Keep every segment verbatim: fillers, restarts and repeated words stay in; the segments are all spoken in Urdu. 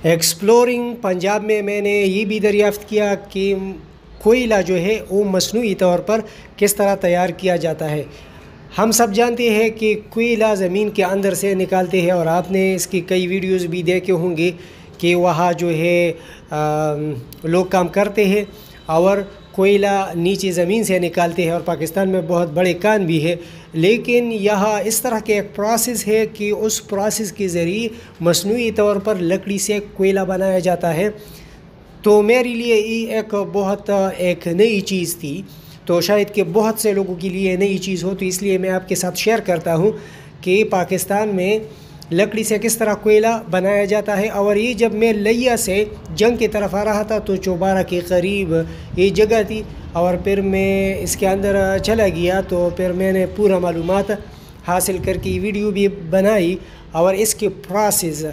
ایکسپلورنگ پنجاب میں میں نے یہ بھی دریافت کیا کہ کوئلہ جو ہے وہ مصنوعی طور پر کس طرح تیار کیا جاتا ہے۔ ہم سب جانتے ہیں کہ کوئلہ زمین کے اندر سے نکالتے ہیں، اور آپ نے اس کی کئی ویڈیوز بھی دیکھے ہوں گے کہ وہاں جو ہے لوگ کام کرتے ہیں اور کوئلہ نیچے زمین سے نکالتے ہیں، اور پاکستان میں بہت بڑے کان بھی ہے، لیکن یہاں اس طرح کے ایک پروسیس ہے کہ اس پروسیس کے ذریعے مصنوعی طور پر لکڑی سے کوئلہ بنایا جاتا ہے۔ تو میرے لیے یہ ایک بہت ایک نئی چیز تھی، تو شاید کہ بہت سے لوگوں کے لیے نئی چیز ہو، تو اس لیے میں آپ کے ساتھ شیئر کرتا ہوں کہ پاکستان میں لکڑی سے کس طرح کوئلہ بنایا جاتا ہے۔ اور یہ جب میں لیا سے جنگ کی طرف آ رہا تھا تو چوبارہ کے قریب یہ جگہ تھی، اور پھر میں اس کے اندر چلا گیا، تو پھر میں نے پورا معلومات حاصل کر کے ویڈیو بھی بنائی، اور اس کے پروسیس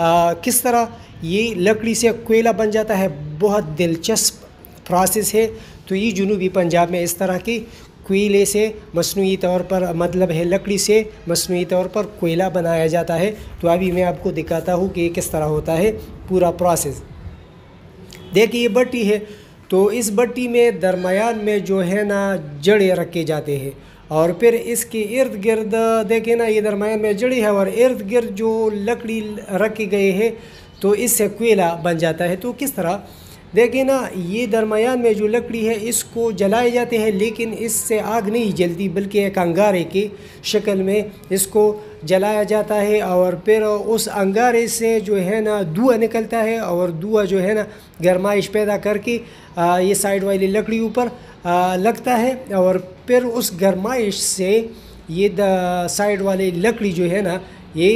کس طرح یہ لکڑی سے کوئلہ بن جاتا ہے، بہت دلچسپ پروسیس ہے۔ تو یہ جنوبی پنجاب میں اس طرح کی کوئلے سے مصنوعی طور پر مطلب ہے لکڑی سے مصنوعی طور پر کوئلہ بنایا جاتا ہے۔ تو ابھی میں آپ کو دکھاتا ہوں کہ یہ کس طرح ہوتا ہے پورا پروسیس۔ دیکھیے یہ بٹی ہے، تو اس بٹی میں درمیان میں جو ہے نا جڑے رکھے جاتے ہیں، اور پھر اس کے ارد گرد دیکھیں نا یہ درمیان میں جڑی ہے، اور ارد گرد جو لکڑی رکھے گئے ہیں تو اس سے کوئلہ بن جاتا ہے۔ تو کس طرح دیکھیں نا یہ درمیان میں جو لکڑی ہے اس کو جلائے جاتے ہیں، لیکن اس سے آگ نہیں جلتی بلکہ ایک انگارے کی شکل میں اس کو جلایا جاتا ہے، اور پھر اس انگارے سے جو ہے نا دھواں نکلتا ہے، اور دھواں جو ہے نا گرمائش پیدا کر کے یہ سائیڈ والی لکڑی اوپر لگتا ہے، اور پھر اس گرمائش سے یہ سائیڈ والی لکڑی جو ہے نا یہ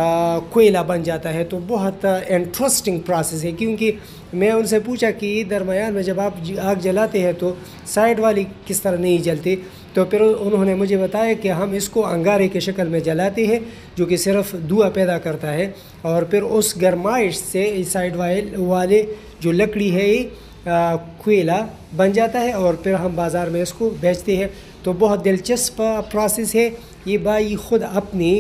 کوئلہ بن جاتا ہے۔ تو بہت انٹرسٹنگ پروسیس ہے، کیونکہ میں ان سے پوچھا کہ درمیان میں جب آپ آگ جلاتے ہیں تو سائیڈ والی کس طرح نہیں جلتے، تو پھر انہوں نے مجھے بتایا کہ ہم اس کو انگارے کے شکل میں جلاتے ہیں جو کہ صرف دھواں پیدا کرتا ہے، اور پھر اس گرمائش سے سائیڈ والے جو لکڑی ہے یہ کوئلہ بن جاتا ہے، اور پھر ہم بازار میں اس کو بیچتے ہیں۔ تو بہت دلچسپ پروسیس ہے، یہ بھائی خود اپنی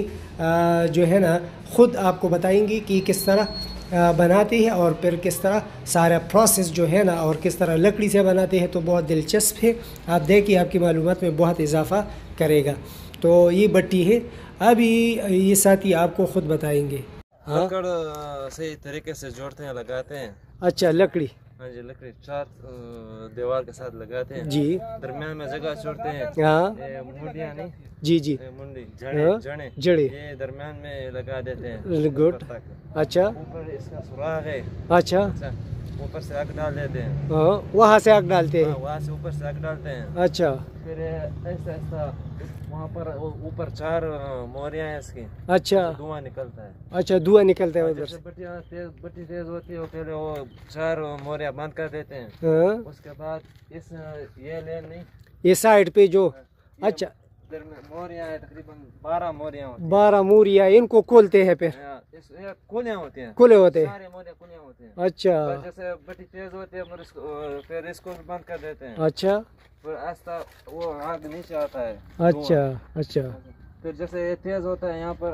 جو ہے نا خود آپ کو بتائیں گے کہ کس طرح بناتے ہیں، اور پھر کس طرح سارا پروسیس جو ہے نا اور کس طرح لکڑی سے بناتے ہیں۔ تو بہت دلچسپ ہے، آپ دیکھیے آپ کی معلومات میں بہت اضافہ کرے گا۔ تو یہ بٹی ہے، ابھی یہ ساتھی آپ کو خود بتائیں گے۔ لکڑ صحیح طریقے سے جوڑتے ہیں، لگاتے ہیں۔ اچھا لکڑی، ہاں جی، لکڑی چار دیوار کے ساتھ لگاتے ہیں جی، درمیان میں جگہ چھوڑتے ہیں۔ ہاں منڈیاں نہیں، جی جی، منڈی جڑے جڑے جڑے یہ درمیان میں لگا دیتے ہیں۔ گڈ، اچھا اوپر اس کا سوراخ ہے، اچھا، اوپر سے آگ ڈال دیتے ہیں، ہاں وہاں سے آگ ڈالتے ہیں، وہاں سے اوپر سے آگ ڈالتے ہیں۔ اچھا، پھر ایسا ایسا وہاں پر اوپر چار موریاں ہیں اس کی، اچھا دھواں نکلتا ہے۔ اچھا دھواں نکلتا ہے ادھر سے، بٹیاں تیز بٹی تیز ہوتی ہے، پہلے وہ چار موریاں بند کر دیتے ہیں۔ ہاں اس کے بعد اس یہ لین نہیں، یہ سائڈ پہ جو اچھا موریاں ہیں تقریباً بارہ موریاں ہوتی ہیں، بارہ موریا ان کو کھولتے ہیں، پھر کلیاں ہوتی ہیں، کھلے ہوتے ہیں، سارے موریاں کلیاں ہوتے ہیں۔ اچھا جیسے بٹی تیز ہوتی ہے پھر اس کو بند کر دیتے ہیں، اچھا پھر آہستہ وہ آگ نیچے آتا ہے۔ اچھا اچھا، پھر جیسے یہ تیز ہوتا ہے یہاں پر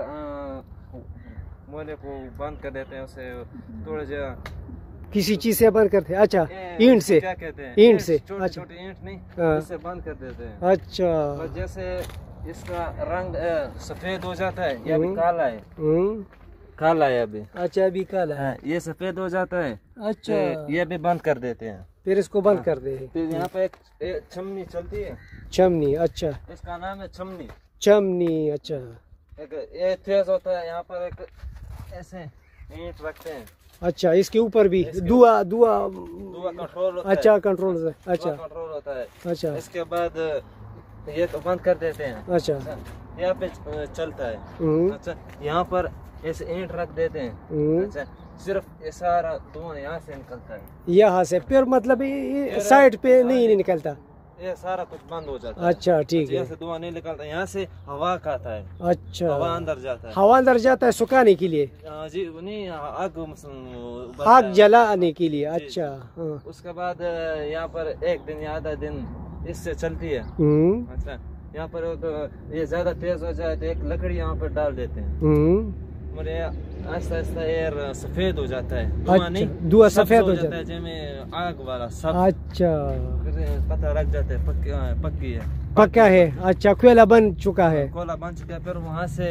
مولے کو بند کر دیتے ہیں، اسے تھوڑا جا کسی چیز سے بند کرتے ہیں، اچھا اینٹ سے، کیا کہتے ہیں، اینٹ سے، چھوٹی اچھا چھوٹی اینٹ نہیں، ہاں، اس سے بند کر دیتے ہیں۔ اچھا، اور جیسے اس کا رنگ سفید ہو جاتا ہے، یہ ابھی کالا ہے، ہوں، کالا ہے ابھی، اچھا ابھی کالا ہے، یہ سفید ہو جاتا ہے، اچھا یہ بھی بند کر دیتے ہیں۔ پھر اس کو بند کر دے، پھر یہاں پہ ایک چمنی چلتی ہے، چمنی، اچھا اس کا نام ہے چمنی۔ چمنی، اچھا ایک یہ تیز ہوتا ہے، یہاں پر ایک ایسے اینٹ رکھتے ہیں، اچھا اس کے اوپر بھی دعا دعا دھواں کنٹرول ہوتا ہے، اچھا کنٹرول سے، اچھا کنٹرول ہوتا ہے۔ اچھا اس کے بعد یہ تو بند کر دیتے ہیں، اچھا، یہاں پہ چلتا ہے، ہوں، اچھا یہاں پر ایسے اینٹ رکھ دیتے ہیں، ہوں، اچھا صرف یہ سارا دھواں یہاں سے نکلتا ہے، یہاں سے پھر مطلب سائڈ پہ نہیں نکلتا، یہ سارا کچھ بند ہو جاتا ہے۔ اچھا ٹھیک ہے، یہاں سے دھواں نہیں نکلتا، یہاں سے ہوا کھاتا ہے، اچھا ہوا اندر جاتا ہے، ہوا اندر جاتا ہے سکھانے کے لیے، جی نہیں آگ آگ جلانے کے لیے، اچھا ہاں، اس کے بعد یہاں پر ایک دن یا آدھا دن اس سے چلتی ہے، ہوں، اچھا یہاں پر یہ زیادہ تیز ہو جائے تو ایک لکڑی یہاں پر ڈال دیتے ہیں، ہوں، مجھے آہستہ آہستہ ایئر سفید ہو جاتا ہے، دھواں نہیں، دھواں سفید ہو جاتا ہے جیسے آگ والا سب، اچھا پتہ لگ جاتا ہے پکی ہے، پکا ہے، اچھا کوئلہ بن چکا ہے، کوئلہ بن چکا ہے۔ پھر وہاں سے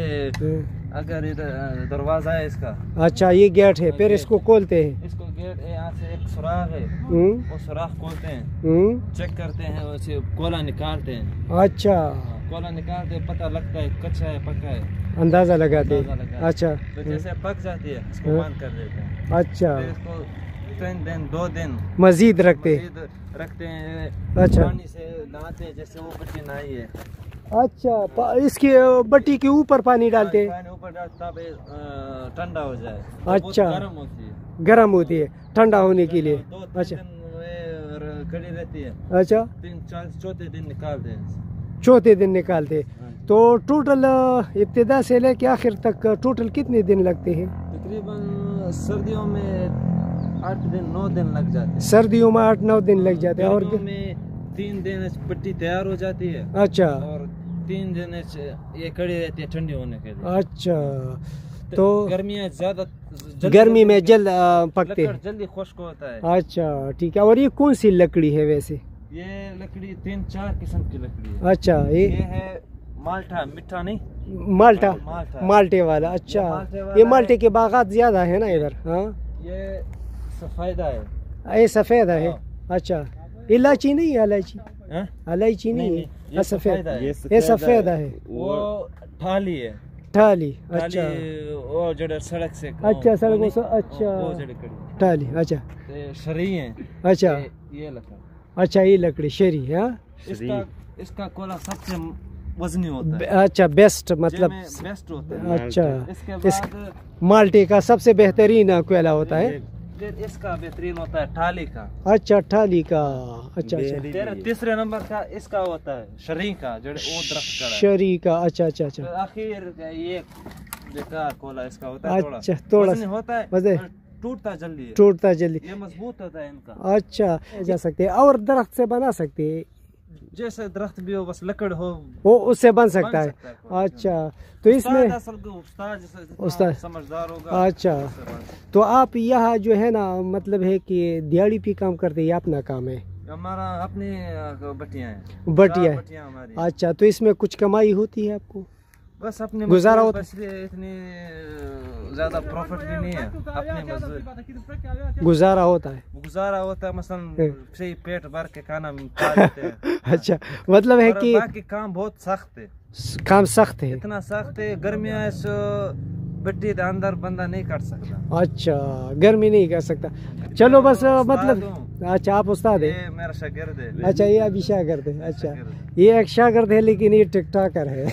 اگر ادھر دروازہ ہے اس کا، اچھا یہ گیٹ ہے، پھر اس کو کھولتے ہیں، اس کو گیٹ یہاں سے ایک سوراخ ہے، وہ سوراخ کھولتے ہیں، چیک کرتے ہیں، اسے کوئلہ نکالتے ہیں، اچھا کوئلہ نکالتے ہیں، پتہ لگتا ہے کچا ہے پکا ہے، اندازہ لگاتے ہیں، اچھا جیسے پک جاتی ہے اس کو بند کر دیتے ہیں، اچھا پھر اس کو تین دن دو دن مزید رکھتے رکھتے ہیں، اچھا پانی سے نہاتے ہیں جیسے وہ بٹی نہائی ہے، اچھا اس کے بٹی کے اوپر پانی ڈالتے ہیں، پانی اوپر ڈالتے تب ٹھنڈا ہو جائے، اچھا گرم ہوتی ہے، گرم ہوتی ہے ٹھنڈا ہونے کے لیے، اچھا کھڑی رہتی ہے، اچھا تین چار چوتھے دن نکالتے ہیں، چوتھے دن نکالتے ہیں، تو ٹوٹل ابتدا سے لے کے آخر تک ٹوٹل کتنے دن لگتے ہیں؟ تقریباً سردیوں میں آٹھ دن نو دن لگ جاتے ہیں، سردیوں میں آٹھ نو دن لگ جاتے ہیں، اور میں تین دن پٹی تیار ہو جاتی ہے، اچھا اور تین دن یہ کھڑی رہتی ہے ٹھنڈی ہونے کے لیے، اچھا تو گرمیاں زیادہ گرمی میں جلد پکتے ہیں، جلدی خشک ہوتا ہے، اچھا ٹھیک ہے۔ اور یہ کون سی لکڑی ہے ویسے؟ یہ لکڑی تین چار قسم کی لکڑی ہے، اچھا یہ ہے مالٹا، میٹھا نہیں مالٹا، مالٹے والا، اچھا یہ مالٹے کے باغات زیادہ ہیں نا ادھر، ہاں یہ سفیدہ ہے، یہ سفید ہے، اچھا الائچی نہیں ہے، الائچی الائچی نہیں ہے، سفید یہ سفید ہے، وہ ٹھالی ہے، ٹھالی، اچھا وہ جو سڑک سے، اچھا سڑکوں سے، اچھا ٹھالی، اچھا شری ہے، اچھا یہ لکڑی، اچھا یہ لکڑی شری ہے، اس کا اس کا کوئلہ سب سے وزنی ہوتا ہے، اچھا بیسٹ مطلب بیسٹ ہوتا ہے، اچھا اس مالٹے کا سب سے بہترین کوئلہ ہوتا ہے، اس کا بہترین ہوتا ہے ٹھالی کا، اچھا ٹھالی کا، اچھا اچھا تیسرے نمبر کا اس کا ہوتا ہے شری کا، جو وہ درخت کا شری کا، اچھا اچھا اچھا آخر یہ بیکار کوئلہ اس کا ہوتا ہے، اچھا تھوڑا سا ہوتا ہے، ٹوٹتا جلدی ہے، ٹوٹتا جلدی، یہ مضبوط ہوتا ہے ان کا، اچھا جا سکتے ہیں، اور درخت سے بنا سکتے ہیں، جیسے درخت بھی ہو بس لکڑ ہو وہ اس سے بن سکتا ہے، اچھا تو اس میں استاد سمجھدار ہوگا، اچھا تو آپ یہاں جو ہے نا مطلب ہے کہ دیہڑی پہ کام کرتے ہیں یا اپنا کام ہے؟ ہمارا اپنی بٹیاں ہیں، بٹیاں، اچھا تو اس میں کچھ کمائی ہوتی ہے آپ کو؟ بس اپنے گزارا ہوتا ہے، اتنی زیادہ پروفٹ بھی نہیں ہے، اپنے گزارا ہوتا ہے، گزارا ہوتا ہے، مثلا صحیح پیٹ بھر کے کھانا کھا لیتے ہیں، اچھا مطلب ہے کہ باقی کام بہت سخت ہے، کام سخت ہے، اتنا سخت ہے، گرمیاں سو بٹی دے اندر بندہ نہیں کر سکتا، اچھا گرمی نہیں کر سکتا، چلو بس مطلب اچھا آپ استاد ہے، میرا شاگرد ہے، اچھا یہ ابھی شاگرد ہے، اچھا یہ ایک شاگرد ہے لیکن یہ ٹک ٹاکر ہے،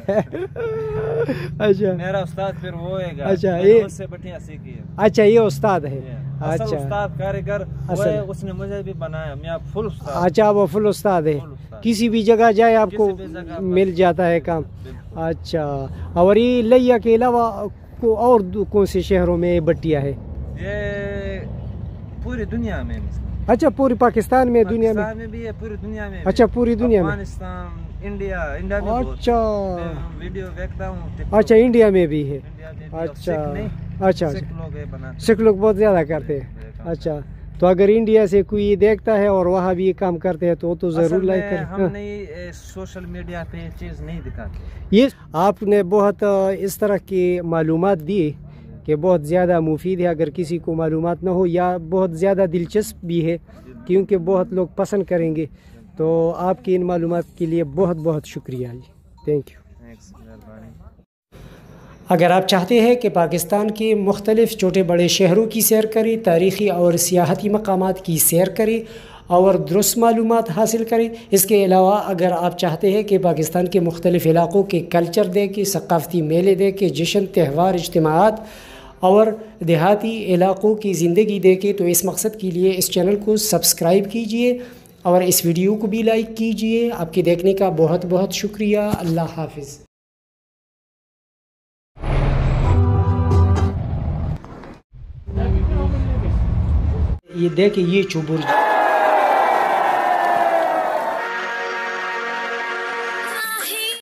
اچھا میرا استاد پھر وہ ہے گا، اچھا یہ اس سے بٹیاں سیکھی ہے، اچھا یہ استاد ہے، اچھا استاد کاریگر اس نے مجھے بھی بنایا، میں فل استاد، اچھا وہ فل استاد ہے، کسی بھی جگہ جائے آپ کو مل جاتا ہے کام، اچھا اور یہ لیا کے علاوہ کو اور کون سے شہروں میں بٹیاں ہے؟ یہ پوری دنیا میں، اچھا پوری پاکستان میں، دنیا میں بھی ہے، پوری دنیا میں، اچھا پوری دنیا میں، افغانستان، انڈیا، انڈیا میں، اچھا ویڈیو دیکھتا ہوں، اچھا انڈیا میں بھی ہے، اچھا اچھا سکھ لوگ بہت زیادہ کرتے ہیں، اچھا تو اگر انڈیا سے کوئی دیکھتا ہے اور وہاں بھی کام کرتے ہیں تو تو ضرور لائک کریں، ہم نہیں سوشل میڈیا پہ یہ چیز نہیں دکھاتے، یہ آپ نے بہت اس طرح کی معلومات دی کہ بہت زیادہ مفید ہے، اگر کسی کو معلومات نہ ہو یا بہت زیادہ دلچسپ بھی ہے کیونکہ بہت لوگ پسند کریں گے، تو آپ کی ان معلومات کے لیے بہت بہت شکریہ جی، تھینک یو۔ اگر آپ چاہتے ہیں کہ پاکستان کے مختلف چھوٹے بڑے شہروں کی سیر کریں، تاریخی اور سیاحتی مقامات کی سیر کریں اور درست معلومات حاصل کریں، اس کے علاوہ اگر آپ چاہتے ہیں کہ پاکستان کے مختلف علاقوں کے کلچر دیکھیں، ثقافتی میلے دیکھیں، جشن تہوار اجتماعات اور دیہاتی علاقوں کی زندگی دیکھیں، تو اس مقصد کے لیے اس چینل کو سبسکرائب کیجئے اور اس ویڈیو کو بھی لائک کیجئے۔ آپ کے دیکھنے کا بہت بہت شکریہ، اللہ حافظ۔ یہ دیکھیں یہ چوبر